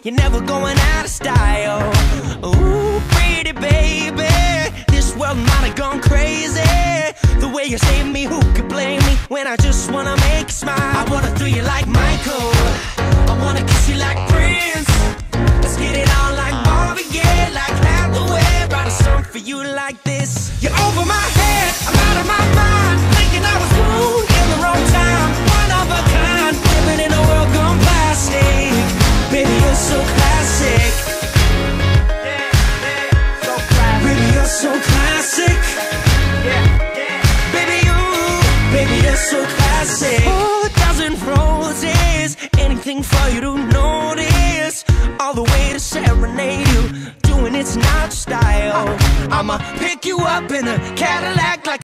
you're never going out of style. Ooh, pretty baby, this world might have gone crazy. The way you save me, who could blame me when I just wanna make you smile? I wanna throw you like Michael, I wanna kiss you like Prince. Let's get it on like Marvin Gaye, like Hathaway. Write a song for you like this. You're over my head, I'm out of my mind, thinking I was cool in the wrong time. One of a kind, living in a world gone plastic. Baby, you're so classic. So classic. Baby, you're so classic. Baby, you're so classic. Oh, a dozen roses, anything for you to notice. All the way to serenade you, doing it's not style. I'ma pick you up in a Cadillac like